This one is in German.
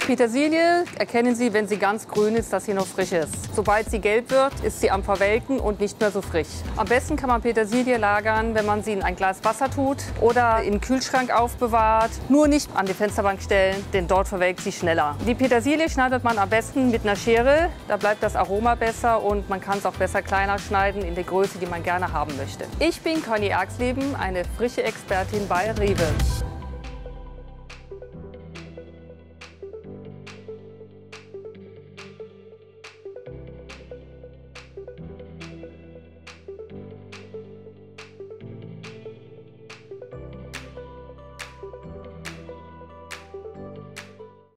Petersilie erkennen Sie, wenn sie ganz grün ist, dass sie noch frisch ist. Sobald sie gelb wird, ist sie am Verwelken und nicht mehr so frisch. Am besten kann man Petersilie lagern, wenn man sie in ein Glas Wasser tut oder im Kühlschrank aufbewahrt. Nur nicht an die Fensterbank stellen, denn dort verwelkt sie schneller. Die Petersilie schneidet man am besten mit einer Schere. Da bleibt das Aroma besser und man kann es auch besser kleiner schneiden in der Größe, die man gerne haben möchte. Ich bin Conny Erxleben, eine frische Expertin bei Rewe.